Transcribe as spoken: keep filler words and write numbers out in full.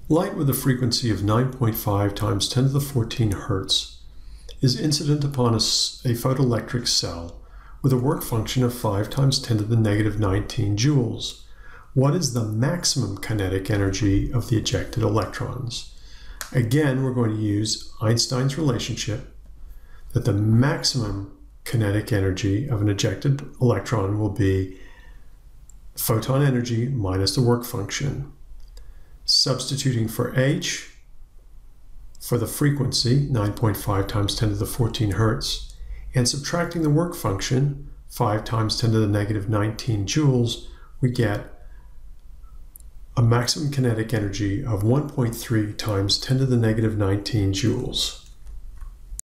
Light with a frequency of nine point five times ten to the fourteen hertz is incident upon a, a photoelectric cell with a work function of five times ten to the negative nineteen joules. What is the maximum kinetic energy of the ejected electrons? Again, we're going to use Einstein's relationship that the maximum kinetic energy of an ejected electron will be photon energy minus the work function. Substituting for h for the frequency, nine point five times ten to the fourteen hertz, and subtracting the work function, five times ten to the negative nineteen joules, we get a maximum kinetic energy of one point three times ten to the negative nineteen joules.